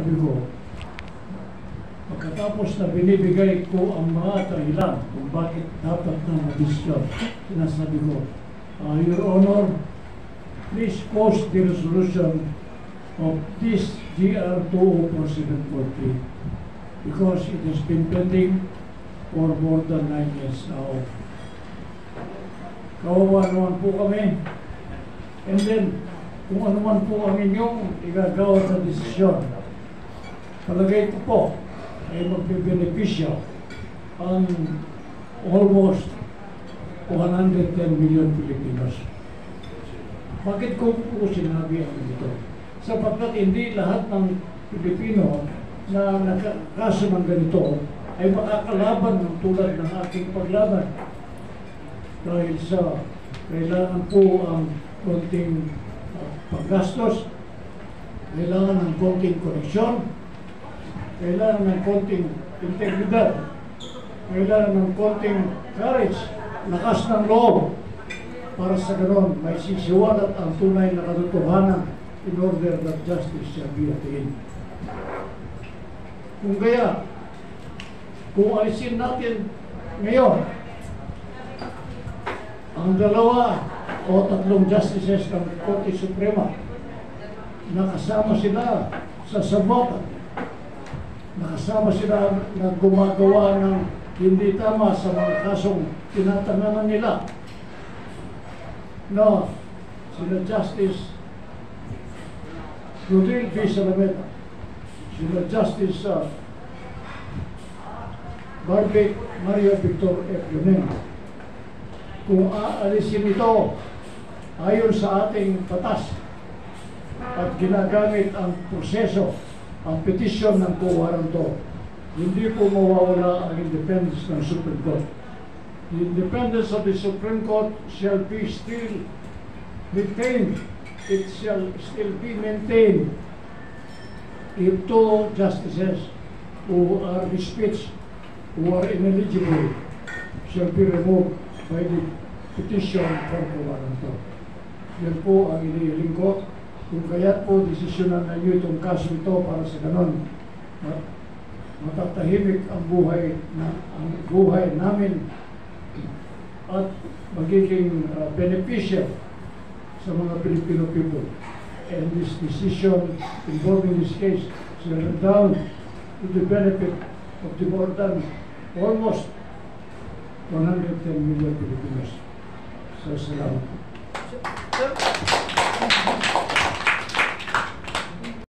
sabi ko, pagkatapos na binibigay ko ang mga dahilan kung bakit dapat na mag-desisyon, sinasabi ko, Your Honor, please post the resolution of this JR 20473 because it has been pending for more than 9 years now. Kawawa naman po kami. And then, kung ano man po ang inyong igagawa na desisyon, palagay ko po ay magbibenepisya ang almost 110 million Filipinos. Bakit ko po sinabi ang ito? Sapagkat hindi lahat ng Pilipino na nakakaso ng ganito ay makakalaban ng tulad ng aking paglaban. Dahil sa kailangan po ang konting paggastos, kailangan ng konting koneksyon, kailangan ng konting integridad, kailangan ng konting courage, lakas ng loob, para sa ganon may sisiwalat ang tunay na katotohanan in order that justice shall be attained. Kung kaya, kung alisin natin ngayon ang dalawa o tatlong justices ng Korte Suprema, nakasama sila sa sabotan, nakasama sila na gumagawa ng hindi tama sa mga kasong tinatanganan nila. No, sila Justice Lope E, sila Justice Barbie Mario Victor F. Kung aalisin ito ayon sa ating batas at ginagamit ang proseso, ang petisyon ng kuwaranto, hindi po mawawala ang independence ng Supreme Court. The independence of the Supreme Court shall be still retained. It shall still be maintained if two justices who are dismissed, who are ineligible, shall be removed by the petition for kuwaranto. Yan po ang inihiling ko. Kung kaya't po desisyonan na nyo itong kaso ito para sa ganon, matatahimik ang buhay namin at magiging beneficial sa mga Filipino people. And this decision involving this case shall redound to the benefit of the more than almost 110 million Filipinos. So, salamat.